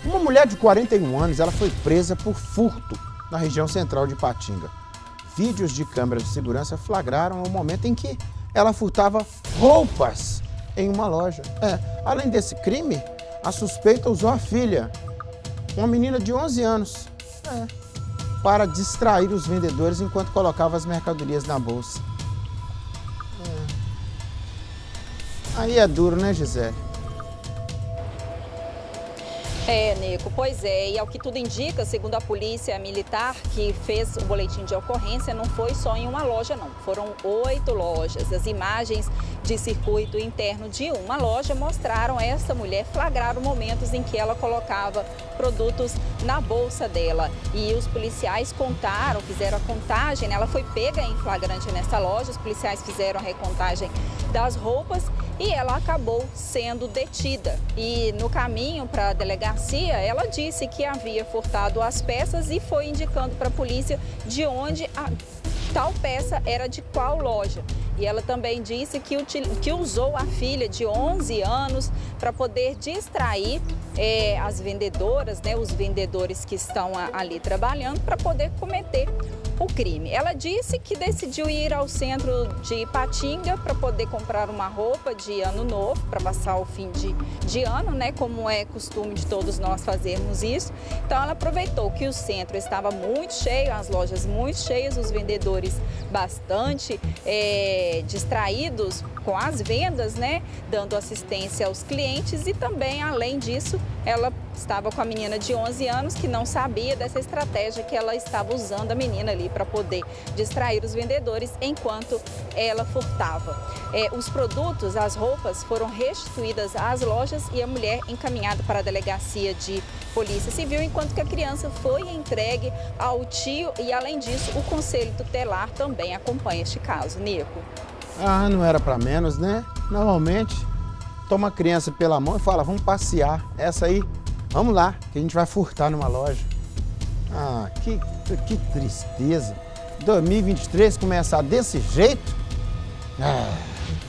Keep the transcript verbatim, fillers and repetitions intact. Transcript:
Uma mulher de quarenta e um anos, ela foi presa por furto na região central de Ipatinga. Vídeos de câmeras de segurança flagraram o momento em que ela furtava roupas em uma loja. É, além desse crime, a suspeita usou a filha, uma menina de onze anos, é, para distrair os vendedores enquanto colocava as mercadorias na bolsa. É. Aí é duro, né, Gisele? É, Nico, pois é, e ao que tudo indica, segundo a polícia militar que fez o boletim de ocorrência, não foi só em uma loja não, foram oito lojas. As imagens de circuito interno de uma loja mostraram essa mulher flagrar momentos em que ela colocava produtos na bolsa dela. E os policiais contaram, fizeram a contagem, né? Ela foi pega em flagrante nessa loja, os policiais fizeram a recontagem das roupas e ela acabou sendo detida. E no caminho para a delegacia, ela disse que havia furtado as peças e foi indicando para a polícia de onde a tal peça era de qual loja. E ela também disse que, que usou a filha de onze anos para poder distrair é, as vendedoras, né, os vendedores que estão ali trabalhando, para poder cometer o crime. Ela disse que decidiu ir ao centro de Ipatinga para poder comprar uma roupa de ano novo, para passar o fim de, de ano, né, como é costume de todos nós fazermos isso. Então ela aproveitou que o centro estava muito cheio, as lojas muito cheias, os vendedores bastante é, distraídos com as vendas, né, dando assistência aos clientes e também, além disso, ela estava com a menina de onze anos que não sabia dessa estratégia que ela estava usando a menina ali para poder distrair os vendedores enquanto ela furtava. É, os produtos, as roupas foram restituídas às lojas e a mulher encaminhada para a delegacia de polícia civil, enquanto que a criança foi entregue ao tio e, além disso, o conselho tutelar também acompanha este caso. Nico. Ah, não era para menos, né? Normalmente, toma a criança pela mão e fala, vamos passear. Essa aí, vamos lá, que a gente vai furtar numa loja. Ah, que, que tristeza. dois mil e vinte e três começar desse jeito? Ah.